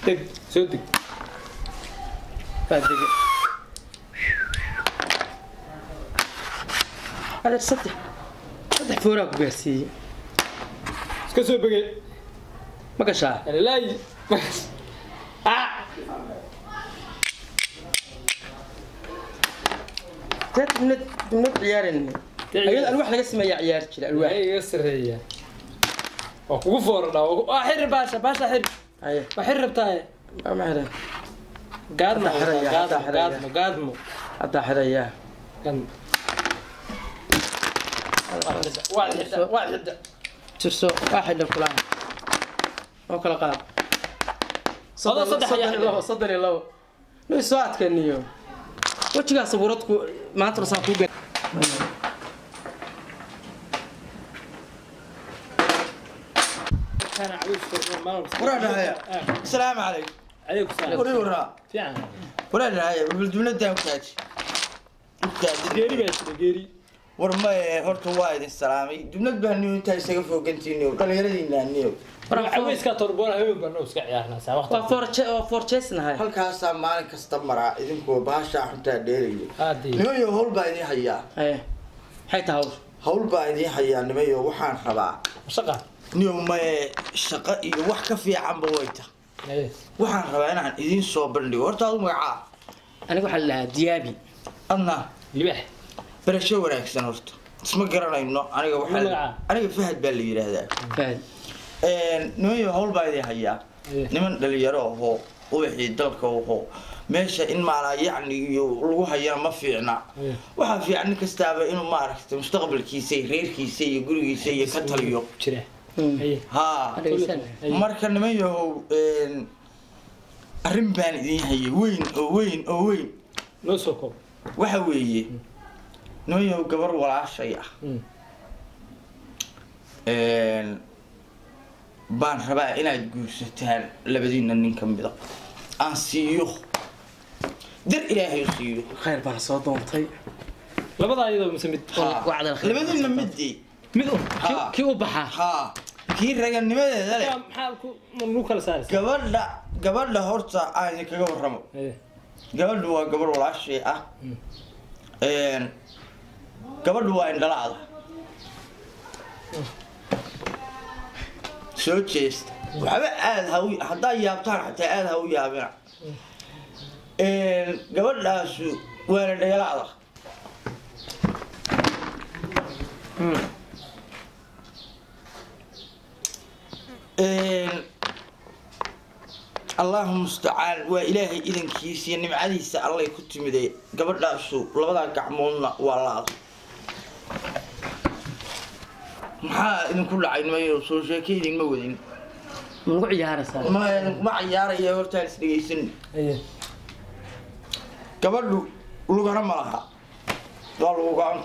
دق صدق بعد هذا صدق فوراك بيرسي اسكسو بقي ما قشع يعني لا تات من عيارن أيضا الواحد لقسم يا عيار كذا الواحد اي يسر هي وقفور لا حر باشا حر أيه بحر بتاعي ما حدا قادمو حتى حدا إياه كان واحد ترسو واحد لفلان أو كلا قاب صدر الله لو ساعات كنيو وجهك صبرتك ما ترسل كوجا كان عويس ورانا هيا السلام عليكم عليكم السلام ورا فعلا ورانا هيا بالدولة ده وكاج جيري بس جيري ورما هرت وايد السلامي دولة بهنيو انت سقف وقنتينيو قال يردينا نيو عويس كتربون هيو بنوس كعيارنا ساعة وقت فورتشيسنا هاي halkaas maalin kasta maraa idinkoo baasha xunta dheeriyo هادي nimayo hawl baa idin hayaa أيه حيت هاوش hawl baa idin hayaa nimayo waxaan rabaa شقة niyo ma shaqo iyo wax ka fiican ba wayta ايه waxaan rabaa inaan idin soo bandhigo horta aad magacaa أنا أقول لها ديابي adna لبح barasho wanaagsan horta isma garanayno aniga waxa aniga fahad baa la yiraahdaa فهد nimayo hawl baa idin hayaa niman dhalinyaro oo wixii dalka oo meesha in maala yacni iyo lagu hayana ma fiicna waxa fiican nin kastaaba inuu ma aragtay mustaqbalkiisa iyo reerkiisa iyo gurigiisa iyo ka taliyo جري ايه ha marka nimayo arrin baan idin hayay weyn نوسوكو waxa weeye nimayo gabar walaashay ah baan rabaa inaad guursataan labadiina nin ka mid ah aan siiyo dar ilaahay siiyo خير بان صوتهم طيب لبدا ايضا مسميت وعد الخير labadiina midii ميدو كي وبحا ها kii raganimadeeda leh maxaa mu kala saaraysa gabadha horta aan kaga warramo gabadhu waa gabar walaashay ah gabadhu waa indhalaada soo jeesta waxba aad haddaa yaabtaan xataa aad ha u yaabina gabadhaasu waana dhagalaada اللهم مستعان وإلهي إذن كيسي نمعديس الله يكتم ذي قبل لا سو لبدا قعمونا والله maxaa idin ku dhacay nimayo soo sheekaydiin ma wadin من قعي هارسا ma ciyaaraya hortaan is dhageysan gabadhu lugana ma laha waa lagu gacan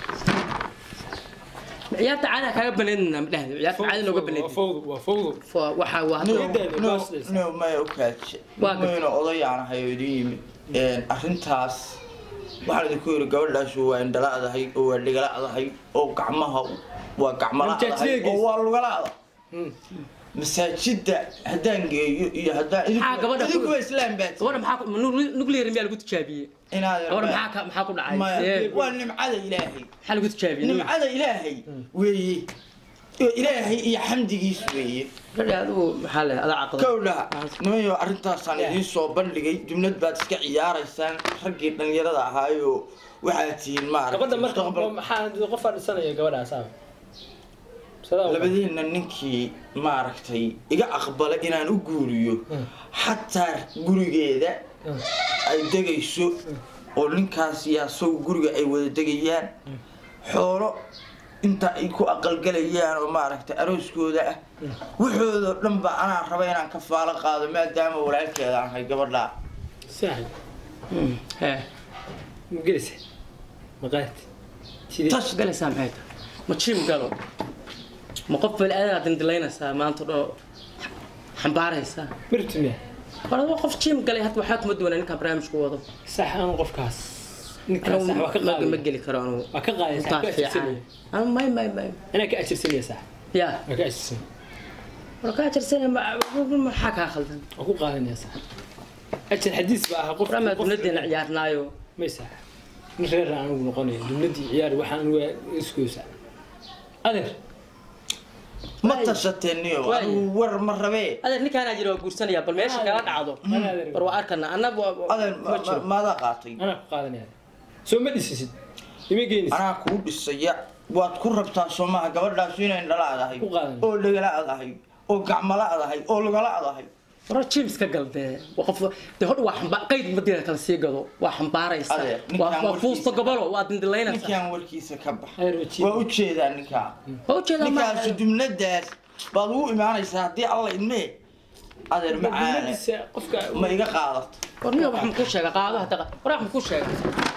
يا تعالى كاغا بلينا مدهد يا تعالى لو بلينا وفوض waxa waa no ma okaach waana odayaan hayo idin yimid arrintaas waxaan idin ku yiri gabadhaas waa indhalaadahay oo waa dhigalaadahay oo gacmaha waa gacmalaadahay oo waa lugalaada masaajida haddaan geeyo iyo haddaan idinku islaam baad gabadha maxaa nuclear miyaa lagu tijaabiyey gabadha maxaa ku dhacay waa nimcada ilaahay maxaa lagu tijaabiyey nimcada ilaahay weeye ilaahay iyo xamdigiis weeye adigu maxaa leh ada caqli kowdha nimayo arrintaasaan idiin soo bandhigay jumlad baad iska ciyaaraysaan raggii dhalinyarada ahaayo waxaad tihiin gabadha marka maxaa qof fadhisanaya gabadhaas labadiina ninkii maaragtay iga aqbala inaan u guuriyo xataa gurigeeda ay degayso oo ninkaas iyo asagu guriga ay wada degayaan xoolo inta ay ku aqalgalayaan oo maaragtay arooskooda ah waxooda dhan ba anaa raba inaan ka faalo qaado maadaama walaalkeeda aan hay gabadha sahal مجلسة مقالت tash galaysaa maxay tahay ma jim galo ma qof bal aad dindalaynaysaa maanta oo xambaaraysaa مرتمية wala qof jim galay hadda waxa kuma duwanaa ninka barnaamijku wado صح أنا قف كاس ninka sax wax ka ma geli karo anu وكقاعد صح أنا ما أنا كأشر سنة صح يا كأشر سنة warka jirsan ma xaka khaldan aku qaadanaya sax ajir xadiis baa qof rama dunadina ciyaarnaayo ma sax in reer aan ugu noqonay dunadii ciyaar waxaan isku sax adeer ma tashateeniyo war ma rabee adeer ninkaan jiro guursanaya bal meesha kala dhacdo war waa arkana annagu adeer maada qaatay ana ku qaadanaya soo ma dhisisid ima geenis ana ku dhisaya waad ku rabtaa Soomaha gabadhaas inay dhalaadahay oo dhagalaadahay oo gacmalaadahay oo lugalaadahay war James ka galbee waqaf de hor wax qayd madina kala sii gado wax xambaaraysa waa fuusto gobolo waa dindilayna ninkaan warkiisa ka bax waa u jeedaa ninkaas dumnadaas baad u imaanaysaa hadii alla idmee adeer macaan qofka ma iga qaadato warniga wax ma ku sheega qaadaha taqa war wax ma ku sheega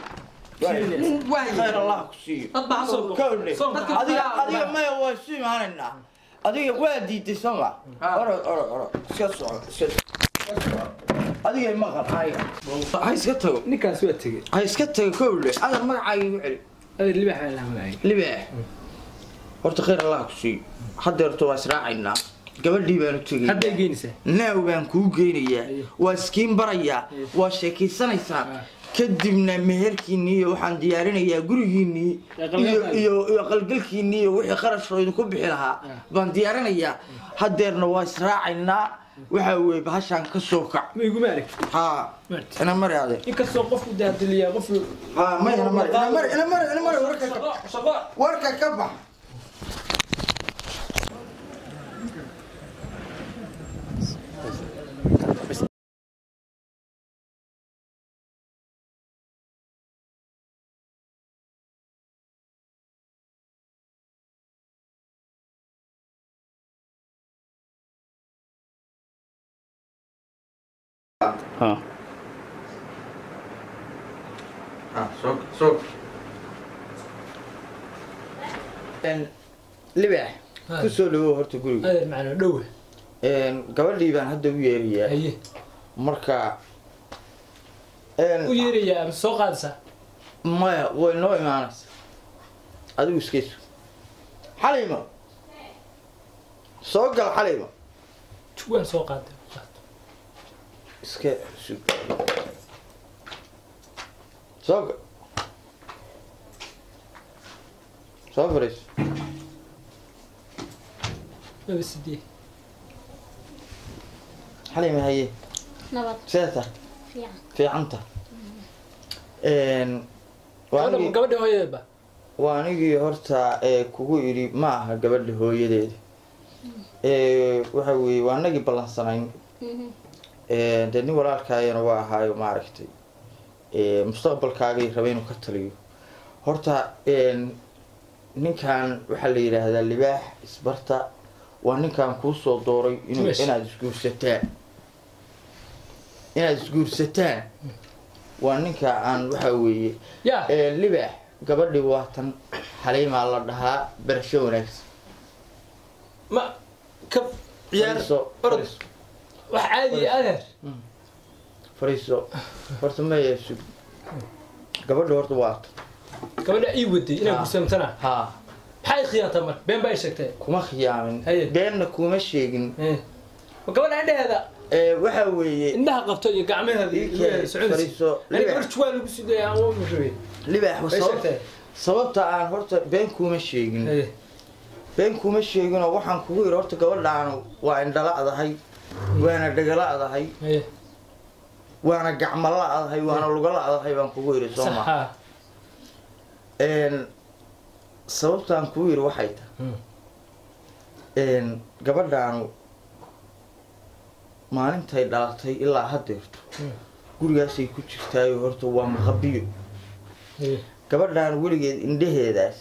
خير الله كسيه كله adiga ma waa sii maanayna adiga waadi tisama ora adiga ma qaqay hay iska tago ninkaas waa tagay hay iska tago kowle adar magacaaga u celi adeer libax la magacay libax horta khayr allah kusii hadda horta waa israacayna gabadhii baan u tagay hadda geenisa naaw baan ku geenayaa waa iskiin baraya waa sheekaysanaysaa kadibna meherkiinii waxaan diyaarinayaa gurigiinii iyo qalgalkiinii iyo wixii qarashooda ku bixi lahaa baan diyaarinayaa hadeerna waa israacaynaa waxa weey bahashan ka soo kac ma igu maalig ha ana maraade inkastoo qofku daadiliya qof ha ma ana mari warka ka bax سوق لباح كسو لو horta guriga adeer macna dhow gabadhii baan hadda u yeeriyaa haye marka u yeeriyaa soo qaadsa maya way noo imaanaysa adigu iskayso xalimo soo gal xalimo tuwan soo qaaday iska soo فارس بس دي حليمة هي نبض سيرتها في عنتها gabadha hooyadeedba waa anigii horta kugu yiri ma aha gabadha hooyadeeda waxa weeye waa anagii ballansanayn de nin walaalkaayana waa ahaayo maaragtay mustaqbalkaagay rabay inuu ka taliyo horta ninkan waxaa la yidhaahdaa libaax isbarta waa ninkan kuu soo dooray inaad isguursataan waa ninka aan waxa weeye libaax gabadhii waa tan xaliimaa la dhahaa barasho wanaagsan ma ka ciyaar wax caadi adeer fariiso horta ma yeesho gabadha horta waa tan gabadha ii waday inaan kursamtana haa maxay khiyaantay mar been baa sheegtay kuma khiyaamin beenna kuma sheegin gabadha indhaheeda waxa weeye indhaha qabto iyo gacmaheeda fariiso libaax waa lagu sidaya aan u rabay libaax sababta aan horta been kuma sheegin oo waxaan kugu yiri horta gabadhaan waa indhala'dahay waana dhagala'dahay waana gacmala'dahay waana lugala'dahay baan kugu yiri Soomaa sababtaan kugu yiri waxay tahay gabadhaan maalintay dhalatay ilaa haddeerto gurigaasay ku jirtaayo horta waa maqabiyo gabadhaan weligeed indhaheedaas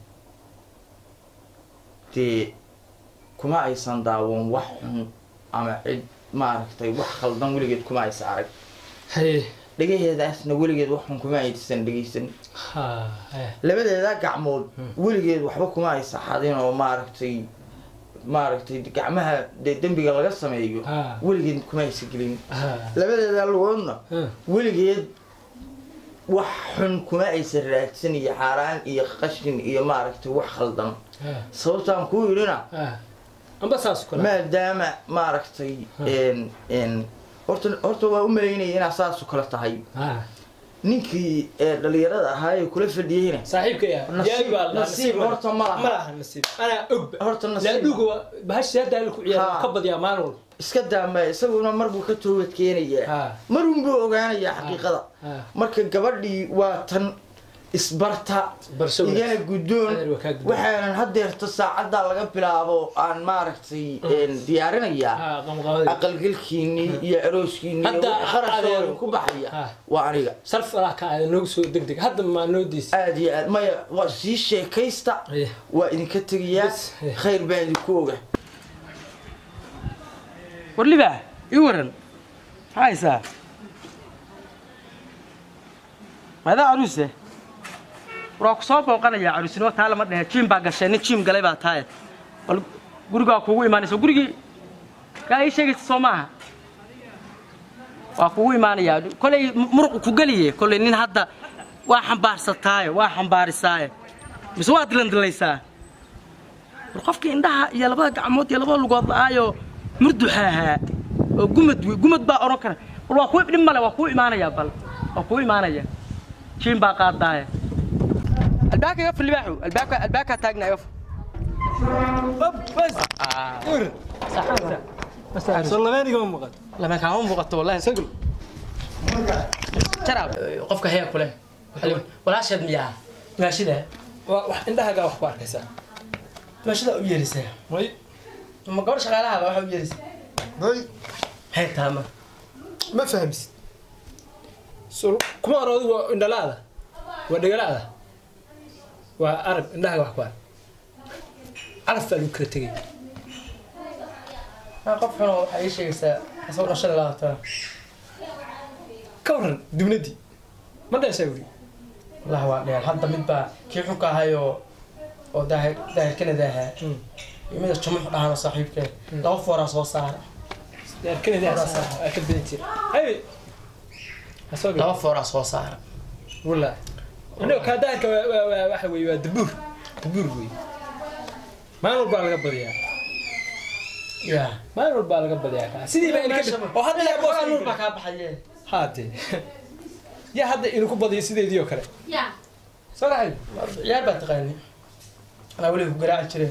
dee kuma aysan daawan wax xun ama cid maaragtay wax khaldan weligeed kuma aysan arag dhagaheedaasna weligeed wax xun kuma aysan dhagaysan labadeeda gacmood weligeed waxba kuma aysan xadin oo maaragtay gacmaha dee dembiga laga sameeyo weligeed kuma aysan gelin labadeeda lugoodna weligeed wax xun kuma aysan raadsan iyo xaaraan iyo qashin iyo maaragtay wax khaldan sababtaan kuu yirina amba saas kula maadaama maaragtay horta waa u malaynaya inaa saas kala tahay ninkii dhalinyarada ahaa ee kula fadhiyeyna saaxiibka yaa nasiib horta ma laha nasiib ana og horta nasiib laadhugo bahash hada ku ciyaar ka badiya maalin iska daama isaguna mar buu ka toobad keenayaa mar uu buu ogaanayaa xaqiiqada marka gabadhii waa tan isbarta igana guddoon waxaan hadeerta saacada laga bilaabo aan maaragtay diyaarinayaa aqalgalkiini iyo arooskiini qarashooda ku baxaya waa aniga sarf ka aad noogu soo degdeg hadda ma noo diis aad iyo aad maya waa sii sheekaysta waa idinka tegayaa khayr baan idinku oga warliba ii waran haysa maada aruse waa ku soo booqanaya arusino taa lama dhahe jim baa gashay nin jim galay baa taay bal guriga kuugu imaanayso gurigi ka ay sheegaysa Soomaha waa kuugu imaanaya kolay muruq ku galiye kolay nin hadda waa xambaarsatay waa xambaarisay bis waa dilandilaysaa qofka indhaha iyo labada gacmood iyo labada lugood aayo murduxaha oo gumad baa oran kara waa ku ibdin male waa ku imaanaya bal waa ku imaanaya jim baa qaadaay الباك يقفل الباحو الباك تاجنا يقف بس صح والله ما نقوم مقط لما كان مقط والله سقل شراب قفك هي كله ولا شد مياه ماشي ده عندها قا اخبار كيسا ماشي ده يرسه وي ما قبل شغالها واحد يرسه وي هي تمام ما فهمت سو كما رودو اندلاده ودغلاده وأرب إنها وحبار عرف لو كرتجي ما قفنا أي شيء أصور شل الله ترى كورن دمندي ما ده يسوي الله هو ده حتى متبع كيف حكى هايو أو ده كنا ده يمين الشموع ده صاحب كه لو فرص وصار ده كنا ده أكيد بنتي أي أسوق لو فرص وصار ولا أنا كذاك واحد ويا دبور وي ما نربى على قبل يا ما نربى على قبل يا سيدي بقى كده وهذا يا بوس نربى كابحية هاتي يا هذا إنه كبر يسيدي ديو كره يا صراحة يا بتغني أنا أقول لك قراءة شري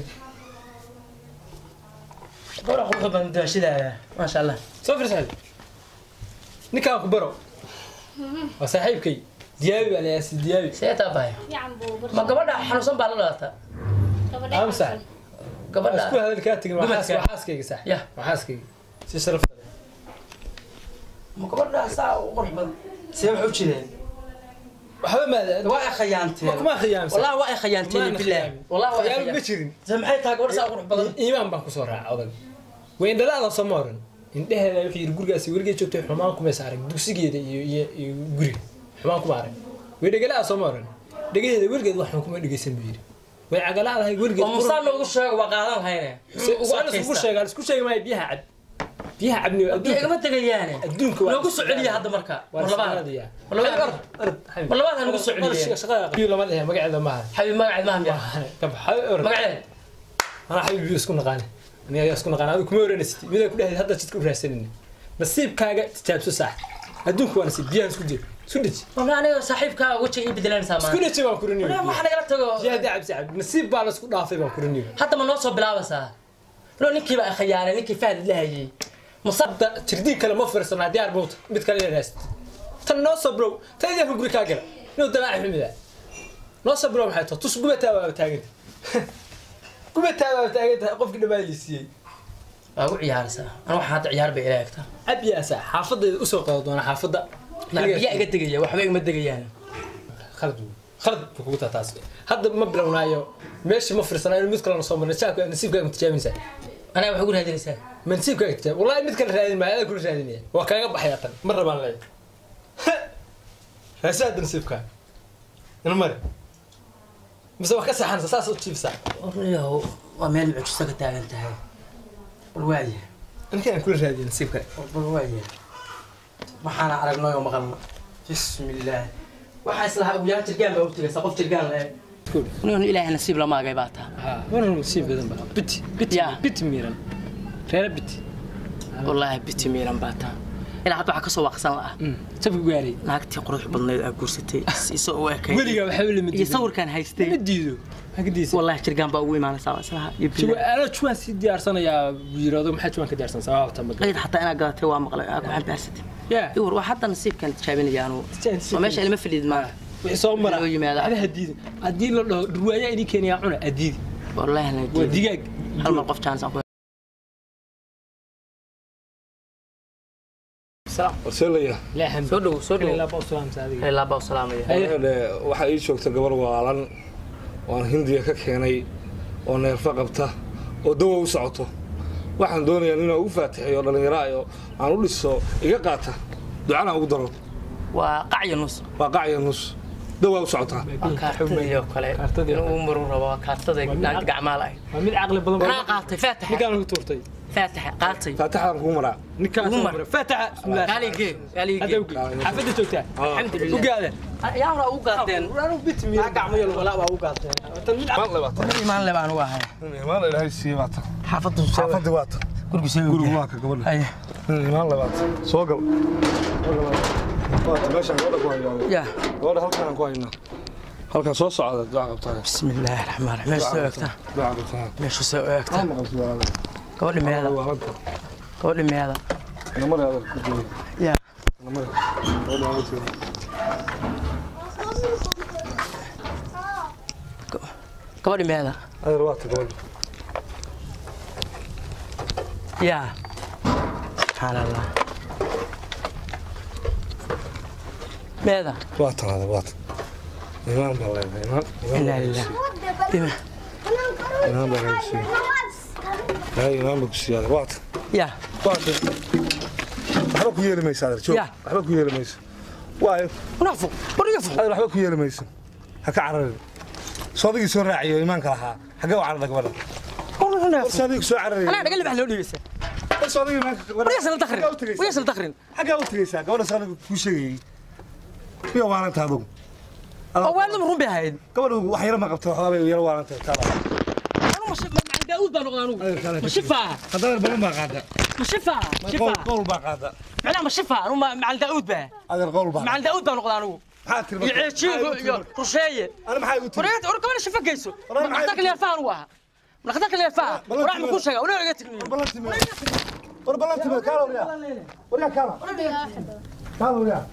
قراءة خوفة من شذا ما شاء الله صفر سهل نكاح كبروا وصاحبك ديابي على أساس ديابي سيتا باي يا عم بو ما قبلنا حنوصل بالله لا أمسح قبلنا أسكو هذا الكاتب وحاسك صح يا وحاسك سيشرف ما قبلنا ساعة وقرب سيبحوا كذا وحبا ماذا واي خيانتي ما خيام والله واي خيانتي بالله والله واي خيام بشرين سمحتها قبل ساعة وقرب بدل إيمان بانكو صورة عوضك وين دلالة صمارن إنتهى ذلك يرجع ورجع شوفته حماكم يسارك دوسيجي يجري حماكم عارف ويرجع صمارن دقيقة ورجع وحماكم ورجع سنبير ويعقل على هاي ورجع ومصار له وش وقاعدين هنا وأنا سكوت شيء قال سكوت شيء ما يبيها عد فيها عبني أدونك ما تجياني أدونك لو قص عليا هذا مركا والله بعد والله بعد أنا قص عليا شغال ما لها ما قاعد معها حبيبي ما قاعد معهم يا طب حبيبي ما قاعد أنا حبيبي يسكن غاني أنا يسكن غاني هذا كمير نسيت ماذا كله هذا تذكر راسلني نصيب كاجا تجاب صح أدونك وأنا سيب بيان سكودي سكودي والله أنا صاحبك وجهي يبدلان سامان سكودي ما كورنيو لا ما حنا قلت يا دعب سعد نصيب بعد سكود ضعفي ما كورنيو حتى ما نوصل بلا بس لو نكي بقى خيانة نكي فهد لهجي مصدق تردين كلام مفرس أنا ديار بوت بتكلم راست تنوصل برو تيجي في بريك أجرا نو دلع في مذا نوصل برو حياته تصبح تابع بتاعت كم تابع بتاعت قف كده ما يلسي أقول عيار سا أنا واحد عيار بإلهك تا أبي أسا حافظ الأسوق وأنا حافظ لا بيا قد تجي وحبيك ما تجي يعني خلد بقوتها تاس هذا مبلغ نايو ماشي مفرس أنا المذكر أنا صوم نسيب نسيب كم تجامين سا أنا بقول هذه الرسالة من نسيب كم تجامين والله مذكر هذه ما هذا كل شيء وكان يقبح حياة مرة ما نلاقي هساد نسيب كم المرة بس هو كسر حنس أساس وتشيف ساعة والله ومن عجزك تعال أنت هاي والواجه أنا كان كل شيء نسيب كم والواجه ما حنا عرفنا يوم غلط بسم الله waxaa islaha ugu yahay tirgaan baa u tagay saqof tirgaan leh inuu ilaahay nasiib la maagay baa taa ها وانا نسيب بدن بقى بت يا. بت ميران رينا بت wallaahi biti miiran baa taa ilaa hadda waxa ka soo waqsan la ah سبق قاري naagtii qurux badnayd aa guursatay isoo u ekay وليغا وحبل iyo مدي sawirkan haystay مديدو هكديس wallaahi jirgaan baa ugu imaanaysaa islaha iyo شو biyo انا شو سي ديارسنا يا يرادو ما حد شو كديارسن سواء تمد qayd xataa inaad gadatay waa maqlay aa ku xambaasatay يا iwar waa hadda nasiibkan tijaabinaya anu نسيب. waa meesha ilma fadhiid ma وحصو مرة لو يمادا. هذا هديد هديد لو رواية إني كان يعونه هديد wallaahi na ودقاق hal mar qof chance aan ku سلام warseelaya لا حمد soo dhow لا بأس سلام سعيد ilaa baa salaamaya waxaa ii joogta gabar waalan oan hindiya ka keenay oo neerfa qabta oo dawa u socoto waxaan doonayaa inaan ugu faatixiyo dhallinyaro ayo aan u dhiso iga qaata ducana ugu daro waa qacyo nus waa qacya nus dawa u socotaa waa kaa xubniyo kale kaartadii. inuu maru rabo waa kaartada naagta gacmaal ay من عقل بدن anaa qaatay faataxa نكان تورتي faataxa qaatay faatixaan kugu maraa نكان عمر. فتح بسم الله qaaligee هذا qaaligee وقي حفظت توتا الحمد لله. وقاعد yaa hore ugu qaateen أنا بيت مير قاعد ميل ولا أبغى وقاعد تلميذ maan labaatan imaan le baan ugu ahay imaan ilaahay siiye baata xaafaddu xaafaddi waata gurigiisa gurigu waa ka gabadha ay imaan labaatan soo gal waata meeshaan gabadha ku hayaa ya gabadha halkaan ku haynaa halkaan soo socda duca qabtaa bismillaahi raxmaan raxiim meesha soo eegta duca qabtaa meesha soo eegta ma qabto walaal gabadhi meeda waalanta gabadhi meeda namada aad ku joogo ya namada gabadha aad ku joogo gabadhi meeda adeer waata gabadha ya subxaan allah meeda waata adeer waata imaan baa leedahay imaan ilaa lilah imaan baa leedahay siiye hay imaan baa ku siiye adeer waata ya waata waxba ku yeeli maysa adeer joog Ya. waxba ku yeeli maysa waayo unaafu bariga fu adeer waxba ku yeeli maysa ha ka cararin soodigii soo raaciyo imaanka lahaa xagee u cararda gabadha soodigii soo cararaya anaa dhagal bax loo dhiibeysa soodigii imaanka wariga sala dakhrin wariga sala dakhrin xagee u tagaysaa gabadha soodiga kuu sheegayay miya waaranta adugu oo waalid ma run bay ahayd gabadha wax yar ma qabto waxbaa bay yar waaranta taala anu ma shif ma daawud baan noqdaa anu ma shifa haddana badan baa qaada ma shifa shifa qowl baa qaada macnaha ma shifa anu ma daawud baa adeer qowl baa ma daawud baan noqdaa anu maxaa tiri iyo ceejiinko iyo rusheeye ana maxaa igu tiri وريت وركبنا شفك جيسو نخدك اللي فاهم وها نخدك اللي فاهم وراح من كل شيء ولا رجعت ballanti kaala wariyaa kaala kaala wariyaa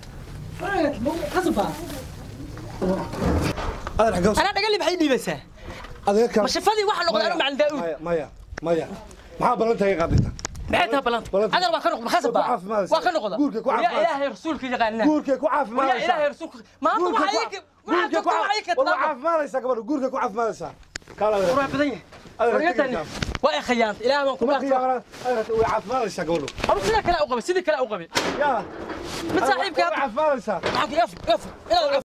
adeer xagee انا دقل لي بحي ديبسه adeer kaala ما شفدي واحد نقد انا مع الداوود maya maxaa ballanta iga qaadita بعتها بلانت انا ما كان نقد خسب واخا نقد يا الهي رسولك يقالنا guurkay ku يا caafimaadaysaa الهي رسولك ما انت وحيك ما انت وحيك والله caafimaadaysaa gabadha guurkay ku caafimaadaysaa kaala wariyaa روح بدني وريتني واي خيانت الهي ما kuma كنت khiyaamana way caafimaadaysaa gabadhu اروح سيدي كلا اقبل سيدي كلا اقبل yaa من صاحبك way caafimaadaysaa معك يف